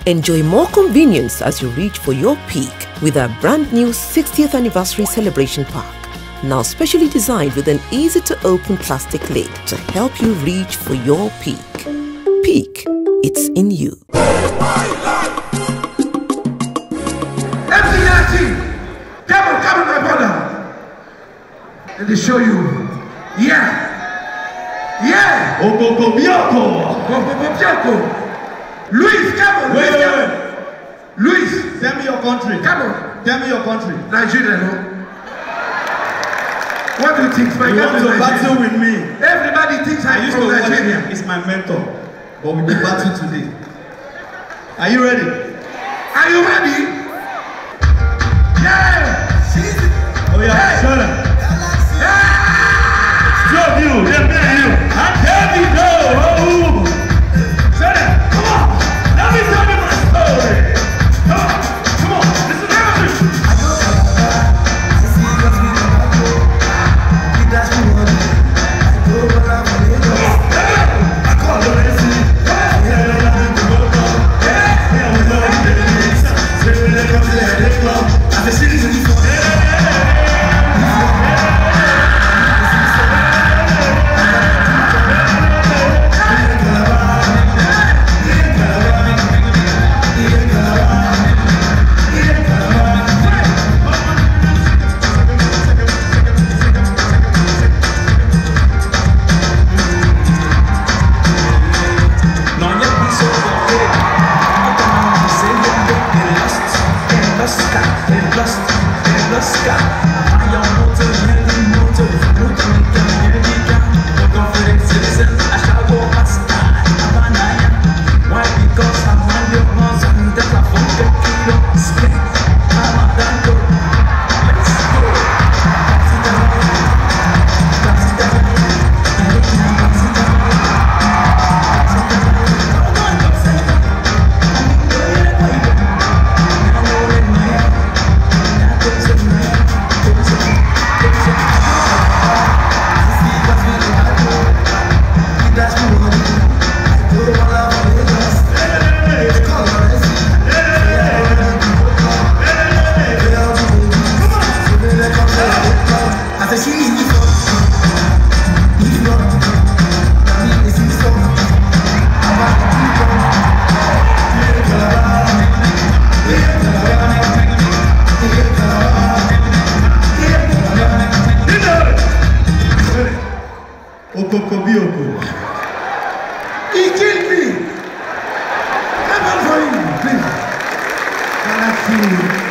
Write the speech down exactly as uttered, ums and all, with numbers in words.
Enjoy more convenience as you reach for your peak with our brand new sixtieth Anniversary Celebration Park. Now specially designed with an easy-to-open plastic lid to help you reach for your peak. Peak, it's in you. M C Galxay, come on, come on, my brother. Let me show you. Yeah. Yeah. Oh, go, go, Bioko. Go, go, go, Bioko. Luis, come on. Wait, Luis, wait, come wait. on. Luis. Tell me your country. Come on. Tell me your country. Nigeria, no? What do you think? My you want to battle with me? Everybody thinks I'm from Nigeria. He's my mentor. But we will battle today. Are you ready? Are you ready? Yeah! Oh yeah, hey. Shut up. Drop you, yeah, man, you. And there we go. Oh. Shut up. Come on. Let me tell you my story. Come on. Come on. Listen to everything. I go I see what we do. He does me one. I go around for it. I call the rest. Yeah, yeah, yeah. Yeah, we love it. Say we let come to the club. I see this in the He killed me. Come on for him, please. Galxay.